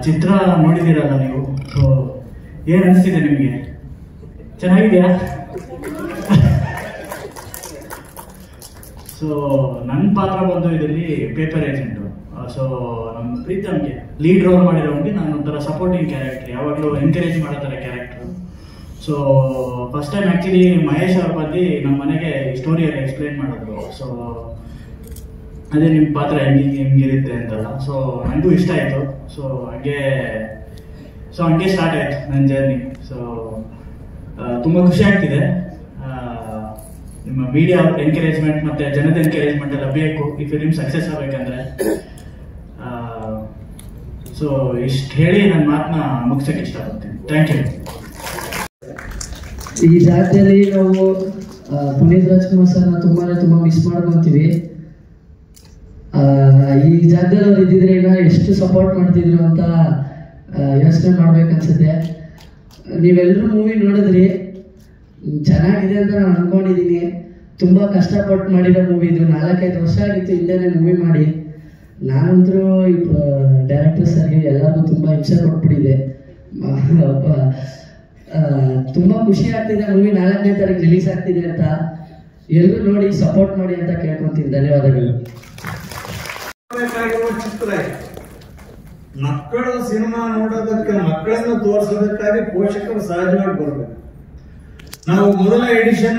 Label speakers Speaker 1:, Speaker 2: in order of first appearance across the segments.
Speaker 1: ಚಿತ್ರ ನೋಡಿದ್ದೀರಲ್ಲ ನೀವು, ಸೊ ಏನು ಅನಿಸ್ತಿದೆ ನಿಮಗೆ? ಚೆನ್ನಾಗಿದೆಯಾ? ಸೊ ನನ್ನ ಪಾತ್ರ ಬಂದು ಇದರಲ್ಲಿ ಪೇಪರ್ ಏಜೆಂಟು. ಸೊ ನಮ್ಮ ಪ್ರೀತಮ್ಗೆ ಲೀಡ್ ರೋಲ್ ಮಾಡಿರೋಂಗೆ ನಾನು ಒಂಥರ ಸಪೋರ್ಟಿಂಗ್ ಕ್ಯಾರೆಕ್ಟರ್, ಯಾವಾಗಲೂ ಎಂಕರೇಜ್ ಮಾಡೋ ಥರ character. So first time actually Mahesh ಅವ್ರ ಬಂದು ನಮ್ಮ ಮನೆಗೆ ಸ್ಟೋರಿಯಲ್ಲಿ ಎಕ್ಸ್ಪ್ಲೇನ್ ಮಾಡಿದ್ರು. ಸೊ ಅದೇ ನಿಮ್ಮ ಪಾತ್ರ ಹೆಂಗಿರುತ್ತೆ ಅಂತಲ್ಲ. ಸೊ ನನಗೂ ಇಷ್ಟ ಆಯಿತು. ಸೊ ಹಂಗೆ ಸ್ಟಾರ್ಟ್ ಆಯಿತು ನನ್ನ ಜರ್ನಿ. ಸೊ ತುಂಬ ಖುಷಿ ಆಗ್ತಿದೆ. ನಿಮ್ಮ ಮೀಡಿಯಾ ಎಂಕರೇಜ್ಮೆಂಟ್ ಮತ್ತು ಜನದ ಎಂಕರೇಜ್ಮೆಂಟ್ ಎಲ್ಲ ಬೇಕು ಈ ಫಿಲ್ಮ್ ಸಕ್ಸಸ್ ಆಗಬೇಕಂದ್ರೆ. ಸೊ ಇಷ್ಟು ಹೇಳಿ ನನ್ನ ಮಾತನ್ನ ಮುಗಿಸೋಕ್ಕೆ ಇಷ್ಟಪಡ್ತೀನಿ. Thank you.
Speaker 2: ಈ ಜಾಗದಲ್ಲಿ ನಾವು ಪುನೀತ್ ರಾಜ್ಕುಮಾರ್ ಸರ್ನ ತುಂಬ ಮಿಸ್ ಮಾಡ್ಕೊತೀವಿ. ಈ ಜಾಗದಲ್ಲಿ ಅವ್ರು ಇದ್ದಿದ್ರೆ ಈಗ ಎಷ್ಟು ಸಪೋರ್ಟ್ ಮಾಡ್ತಿದ್ರು ಅಂತ ಯೋಚನೆ ಮಾಡ್ಬೇಕನ್ಸುತ್ತೆ. ನೀವೆಲ್ಲರೂ ಮೂವಿ ನೋಡಿದ್ರಿ, ಚೆನ್ನಾಗಿದೆ ಅಂತ ನಾನು ಅನ್ಕೊಂಡಿದ್ದೀನಿ. ತುಂಬ ಕಷ್ಟಪಟ್ಟು ಮಾಡಿರೋ ಮೂವಿ ಇದು. 4-5 ವರ್ಷ ಆಗಿತ್ತು ಹಿಂದೆನೇ ಮೂವಿ ಮಾಡಿ. ನಾನಂತರೂ ಡೈರೆಕ್ಟರ್ ಸರ್ಗೆ ಎಲ್ಲರಿಗೂ ತುಂಬ ಹಿಂಸೆ ಕೊಟ್ಬಿಟ್ಟಿದೆ. ತುಂಬ ಖುಷಿ ಆಗ್ತಿದೆ. ಮೂವಿ 4ನೇ ತಾರೀಕು ರಿಲೀಸ್ ಆಗ್ತಿದೆ ಅಂತ. ಎಲ್ಲರೂ ನೋಡಿ ಸಪೋರ್ಟ್ ಮಾಡಿ ಅಂತ ಕೇಳ್ಕೊತೀನಿ. ಧನ್ಯವಾದಗಳು.
Speaker 3: ಚಿತ್ರ ಮಕ್ಕಳು ಸಿನಿಮಾ ನೋಡೋದಕ್ಕೆ, ಮಕ್ಕಳನ್ನು ತೋರಿಸೋದಕ್ಕಾಗಿ ಪೋಷಕರು ಸಹಜವಾಗಿ ಬರಬೇಕು. ನಾವು ಮೊದಲ ಎಡಿಷನ್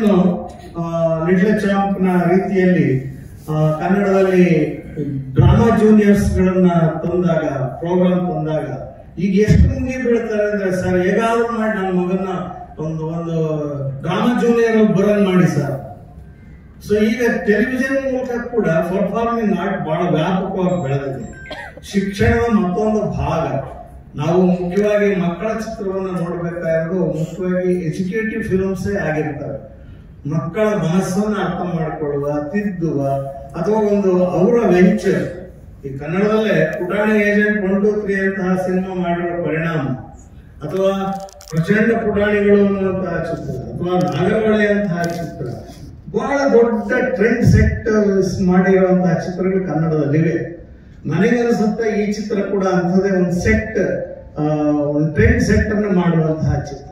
Speaker 3: ಲಿಟ್ಲ್ ಚಾಂಪ್ನ ರೀತಿಯಲ್ಲಿ ಕನ್ನಡದಲ್ಲಿ ಡ್ರಾಮಾ ಜೂನಿಯರ್ಸ್ ಗಳನ್ನ ತಂದಾಗ, ಪ್ರೋಗ್ರಾಮ್ ತಂದಾಗ ಈಗ ಎಷ್ಟು ಮುಗಿ ಬೀಳ್ತಾರೆ ಅಂದ್ರೆ, ಸರ್ ಹೇಗಾದ್ರೂ ಮಾಡಿ ನನ್ನ ಮಗನ ಒಂದು ಡ್ರಾಮಾ ಜೂನಿಯರ್ ಬರಂಗ್ ಮಾಡಿ ಸರ್. ಸೊ ಈಗ ಟೆಲಿವಿಷನ್ ಮೂಲಕ ಕೂಡ ಪರ್ಫಾರ್ಮಿಂಗ್ ಆರ್ಟ್ ಬಹಳ ವ್ಯಾಪಕವಾಗಿ ಬೆಳೆದಿದೆ. ಶಿಕ್ಷಣದ ಮತ್ತೊಂದು ಭಾಗ. ನಾವು ಮುಖ್ಯವಾಗಿ ಮಕ್ಕಳ ಚಿತ್ರವನ್ನು ನೋಡ್ಬೇಕಾಗಿರೋದು ಮುಖ್ಯವಾಗಿ ಎಜುಕೇಟಿವ್ ಫಿಲ್ಮ್ಸೇ ಆಗಿರ್ತವೆ. ಮಕ್ಕಳ ಮನಸ್ಸನ್ನು ಅರ್ಥ ಮಾಡಿಕೊಳ್ಳುವ, ತಿದ್ದುವ, ಅಥವಾ ಒಂದು ಅವರ ವೆಂಚರ್. ಈ ಕನ್ನಡದಲ್ಲೇ ಪುಟಾಣಿ ಏಜೆಂಟ್ 1, 2, 3 ಅಂತಹ ಸಿನಿಮಾ ಮಾಡಿರೋ ಪರಿಣಾಮ, ಅಥವಾ ಪ್ರಚಂಡ ಪುಟಾಣಿಗಳು ಅನ್ನುವಂತಹ ಚಿತ್ರ, ಅಥವಾ ನಾಗರಹೊಳೆ ಅಂತಹ ಚಿತ್ರ, ಬಹಳ ದೊಡ್ಡ ಟ್ರೆಂಡ್ ಸೆಟ್ ಮಾಡಿರುವಂತಹ ಚಿತ್ರಗಳು ಕನ್ನಡದಲ್ಲಿವೆ. ನನಗನ್ಸುತ್ತೆ ಈ ಚಿತ್ರ ಕೂಡ ಅಂಥದ್ದೇ ಒಂದು ಸೆಟ್, ಒಂದು ಟ್ರೆಂಡ್ ಸೆಟ್ ಅನ್ನು ಮಾಡುವಂತಹ ಚಿತ್ರ.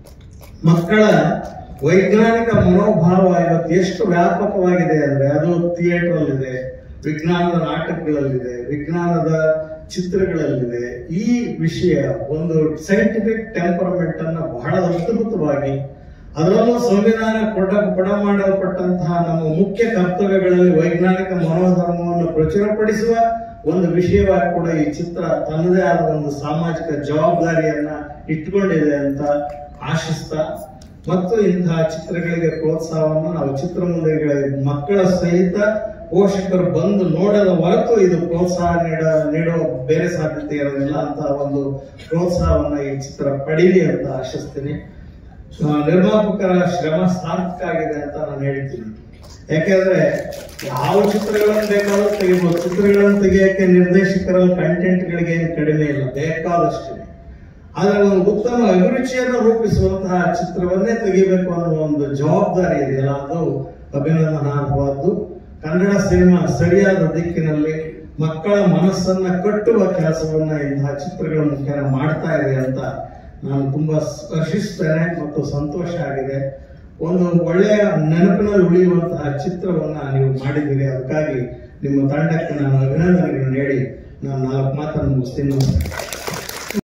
Speaker 3: ಮಕ್ಕಳ ವೈಜ್ಞಾನಿಕ ಮನೋಭಾವ ಇವತ್ತು ಎಷ್ಟು ವ್ಯಾಪಕವಾಗಿದೆ ಅಂದ್ರೆ, ಅದು ಥಿಯೇಟರ್ ಅಲ್ಲಿದೆ, ವಿಜ್ಞಾನದ ನಾಟಕಗಳಲ್ಲಿದೆ, ವಿಜ್ಞಾನದ ಚಿತ್ರಗಳಲ್ಲಿದೆ. ಈ ವಿಷಯ ಒಂದು ಸೈಂಟಿಫಿಕ್ ಟೆಂಪರ್ಮೆಂಟ್ ಅನ್ನ ಬಹಳ ಅದ್ಭುತವಾಗಿ, ಅದರಲ್ಲೂ ಸಂವಿಧಾನ ಕೊಡ ಮಾಡಲ್ಪಟ್ಟಂತಹ ನಮ್ಮ ಮುಖ್ಯ ಕರ್ತವ್ಯಗಳಲ್ಲಿ ವೈಜ್ಞಾನಿಕ ಮನೋಧರ್ಮವನ್ನು ಪ್ರಚುರಪಡಿಸುವ ಒಂದು ವಿಷಯವಾಗಿ ಕೂಡ ಈ ಚಿತ್ರ ತನ್ನದೇ ಆದ ಒಂದು ಸಾಮಾಜಿಕ ಜವಾಬ್ದಾರಿಯನ್ನ ಇಟ್ಟುಕೊಂಡಿದೆ ಅಂತ ಆಶಿಸ್ತಾ, ಮತ್ತು ಇಂತಹ ಚಿತ್ರಗಳಿಗೆ ಪ್ರೋತ್ಸಾಹವನ್ನು ನಾವು ಚಿತ್ರಮಂದಿರಗಳಿಗೆ ಮಕ್ಕಳ ಸಹಿತ ಪೋಷಕರು ಬಂದು ನೋಡದ ಹೊರತು ಇದು ಪ್ರೋತ್ಸಾಹ ನೀಡುವ ಬೇರೆ ಸಾಧ್ಯತೆ ಇರೋದಿಲ್ಲ. ಅಂತ ಒಂದು ಪ್ರೋತ್ಸಾಹವನ್ನ ಈ ಚಿತ್ರ ಪಡೀಲಿ ಅಂತ ಆಶಿಸ್ತೀನಿ. ನಿರ್ಮಾಪಕರ ಶ್ರಮ ಸಾರ್ಥಕ ಆಗಿದೆ ಅಂತ ನಾನು ಹೇಳ್ತೀನಿ. ಯಾಕೆಂದ್ರೆ ಯಾವ ಚಿತ್ರಗಳನ್ನು ಬೇಕಾದ್ರೂ ತೆಗಿಬಹುದು. ಚಿತ್ರಗಳನ್ನು ತೆಗೆಯಕ್ಕೆ ನಿರ್ದೇಶಕರ ಕಂಟೆಂಟ್ಗಳಿಗೆ ಏನು ಕಡಿಮೆ ಇಲ್ಲ, ಬೇಕಾದಷ್ಟಿದೆ. ಆದ್ರೆ ಒಂದು ಉತ್ತಮ ಅಭಿರುಚಿಯನ್ನು ರೂಪಿಸುವಂತಹ ಚಿತ್ರವನ್ನೇ ತೆಗಿಬೇಕು ಅನ್ನೋ ಒಂದು ಜವಾಬ್ದಾರಿ ಇದೆಯಲ್ಲ, ಅದು ಅಭಿನಂದನಾರ್ಹವಾದ್ದು. ಕನ್ನಡ ಸಿನಿಮಾ ಸರಿಯಾದ ದಿಕ್ಕಿನಲ್ಲಿ ಮಕ್ಕಳ ಮನಸ್ಸನ್ನ ಕಟ್ಟುವ ಕೆಲಸವನ್ನ ಇಂತಹ ಚಿತ್ರಗಳ ಮುಖೇನ ಮಾಡ್ತಾ ಇದೆ ಅಂತ ನಾನು ತುಂಬಾ ಹರ್ಷಿಸ್ತೇನೆ ಮತ್ತು ಸಂತೋಷ ಆಗಿದೆ. ಒಂದು ಒಳ್ಳೆಯ ನೆನಪಿನಲ್ಲಿ ಉಳಿಯುವಂತಹ ಚಿತ್ರವನ್ನ ನೀವು ಮಾಡಿದ್ದೀರಿ. ಅದಕ್ಕಾಗಿ ನಿಮ್ಮ ತಂಡಕ್ಕೆ ನಾನು ಅಭಿನಂದನೆಗಳನ್ನು ನೀಡಿ ನಾನು 4 ಮಾತನ್ನು ಮುಗಿಸ್ತೀನಿ.